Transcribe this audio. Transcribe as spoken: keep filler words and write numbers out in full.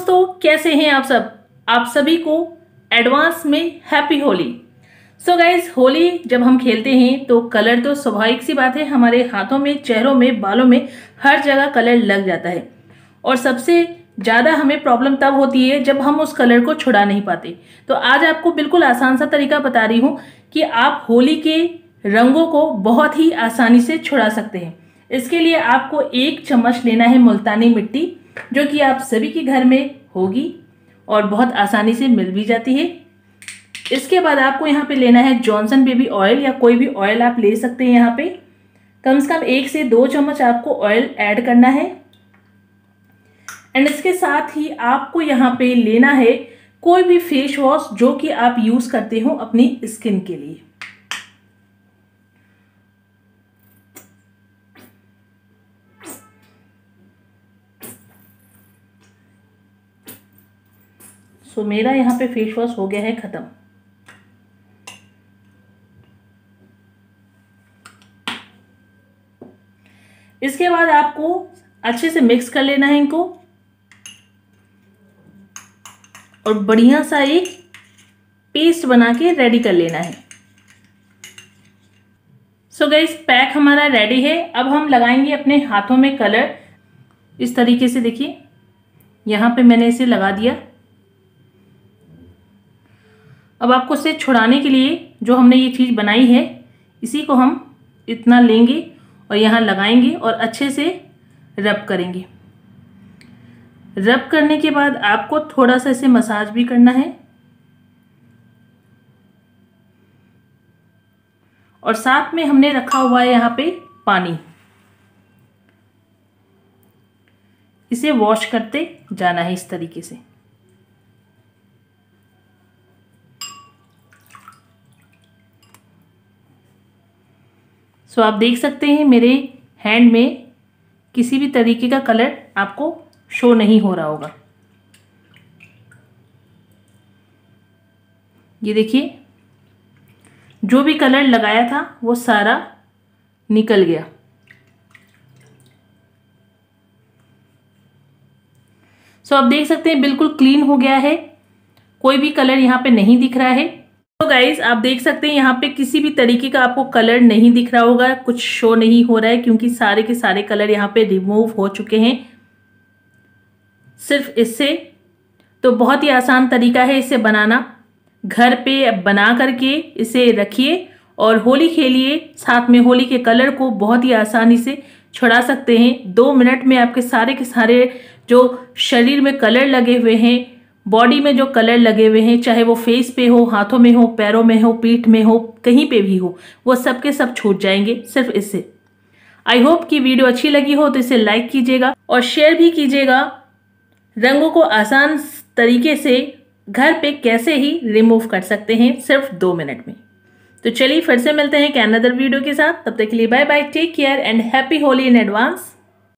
दोस्तों, कैसे हैं आप सब? आप सभी को एडवांस में happy Holi. So guys, Holi जब हम खेलते हैं तो कलर तो स्वाभाविक सी बात है, हमारे हाथों में, चेहरों में, बालों में हर जगह कलर लग जाता है। और सबसे ज़्यादा हमें प्रॉब्लम तब होती है जब हम उस कलर को छुड़ा नहीं पाते। तो आज आपको बिल्कुल आसान सा तरीका बता रही हूँ कि आप होली के रंगों को बहुत ही आसानी से छुड़ा सकते हैं। इसके लिए आपको एक चम्मच लेना है मुल्तानी मिट्टी, जो कि आप सभी के घर में होगी और बहुत आसानी से मिल भी जाती है। इसके बाद आपको यहाँ पे लेना है जॉनसन बेबी ऑयल, या कोई भी ऑयल आप ले सकते हैं। यहाँ पे कम से कम एक से दो चम्मच आपको ऑयल ऐड करना है। एंड इसके साथ ही आपको यहाँ पे लेना है कोई भी फेस वॉश जो कि आप यूज करते हो अपनी स्किन के लिए। सो so, मेरा यहाँ पे फेस वॉश हो गया है खत्म। इसके बाद आपको अच्छे से मिक्स कर लेना है इनको और बढ़िया सा एक पेस्ट बना के रेडी कर लेना है। सो गाइस, पैक हमारा रेडी है। अब हम लगाएंगे अपने हाथों में कलर इस तरीके से। देखिए, यहाँ पे मैंने इसे लगा दिया। अब आपको इसे छुड़ाने के लिए जो हमने ये चीज़ बनाई है, इसी को हम इतना लेंगे और यहाँ लगाएंगे और अच्छे से रब करेंगे। रब करने के बाद आपको थोड़ा सा इसे मसाज भी करना है और साथ में हमने रखा हुआ है यहाँ पे पानी। इसे वॉश करते जाना है इस तरीके से। सो आप देख सकते हैं मेरे हैंड में किसी भी तरीके का कलर आपको शो नहीं हो रहा होगा। ये देखिए, जो भी कलर लगाया था वो सारा निकल गया। सो आप देख सकते हैं बिल्कुल क्लीन हो गया है, कोई भी कलर यहाँ पे नहीं दिख रहा है। तो गाइज, आप देख सकते हैं यहाँ पे किसी भी तरीके का आपको कलर नहीं दिख रहा होगा, कुछ शो नहीं हो रहा है, क्योंकि सारे के सारे कलर यहाँ पे रिमूव हो चुके हैं सिर्फ इससे। तो बहुत ही आसान तरीका है इसे बनाना। घर पे बना करके इसे रखिए और होली खेलिए। साथ में होली के कलर को बहुत ही आसानी से छुड़ा सकते हैं। दो मिनट में आपके सारे के सारे जो शरीर में कलर लगे हुए हैं, बॉडी में जो कलर लगे हुए हैं, चाहे वो फेस पे हो, हाथों में हो, पैरों में हो, पीठ में हो, कहीं पे भी हो, वो सब के सब छूट जाएंगे सिर्फ इससे। आई होप कि वीडियो अच्छी लगी हो तो इसे लाइक कीजिएगा और शेयर भी कीजिएगा। रंगों को आसान तरीके से घर पे कैसे ही रिमूव कर सकते हैं सिर्फ दो मिनट में। तो चलिए फिर से मिलते हैं एक अनदर वीडियो के साथ। तब तक के लिए bye bye, take care and happy Holi in advance.